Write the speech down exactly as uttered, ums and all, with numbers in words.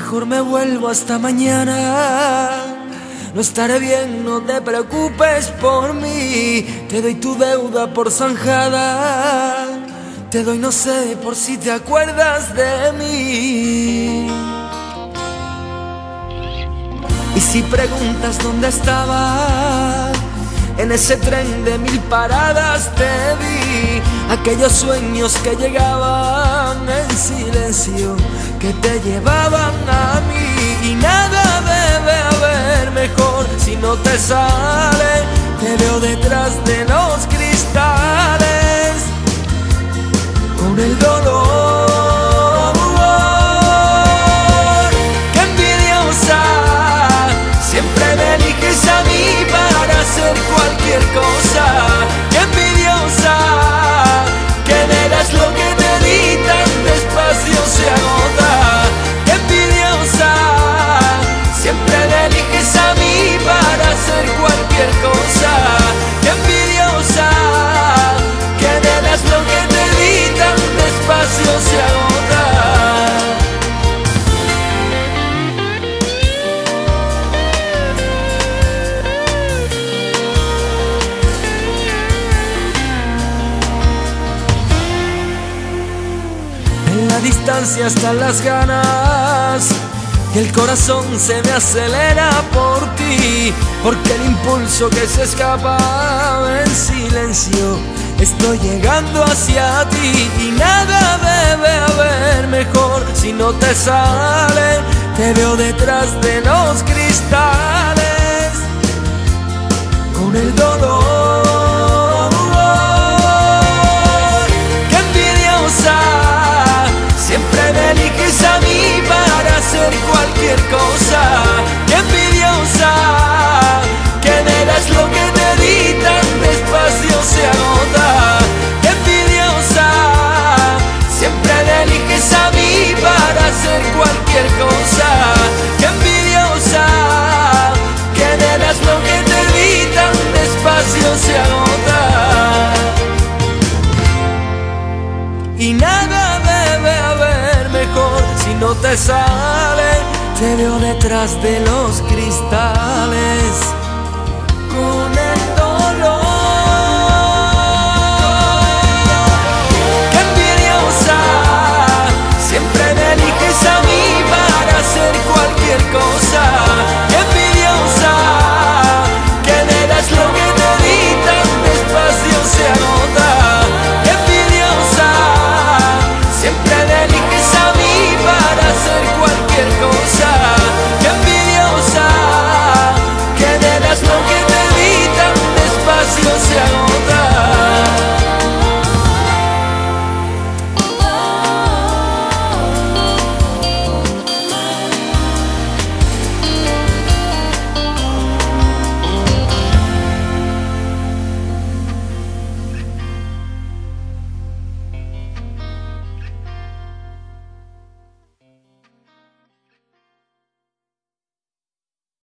Mejor me vuelvo hasta mañana. No estaré bien, no te preocupes por mí. Te doy tu deuda por zanjada. Te doy no sé por si te acuerdas de mí. Y si preguntas dónde estaba, en ese tren de mil paradas te vi. Aquellos sueños que llegaban en silencio, que te llevaban a mí. Y nada debe haber mejor si no te sale. Te veo detrás de los cristales con el dolor. ¡Qué envidiosa! Siempre me eliges a mí para hacer cualquier cosa. ¡Qué envidiosa! Que me das lo que te di tan despacio se agota. ¡Qué envidiosa! Siempre me eliges a mí para hacer cualquier cosa. ¡Qué envidiosa! Que me das lo que te di tan despacio se agota. En la distancia están las ganas y el corazón se me acelera por ti, porque el impulso que se escapa en silencio, estoy llegando hacia ti. Y nada debe haber mejor si no te sale. Te veo detrás de los cristales con el dolor. ¡Qué envidiosa! Siempre me eliges a mí para hacer cualquier cosa. ¡Qué envidiosa! Que me das lo que te di tan despacio se agota. ¡Qué envidiosa! Siempre me eliges a mí para hacer cualquier cosa. ¡Qué envidiosa! Que me das lo que te di tan despacio se agota. Y nada debe haber mejor si no te sale. Te veo detrás de los cristales.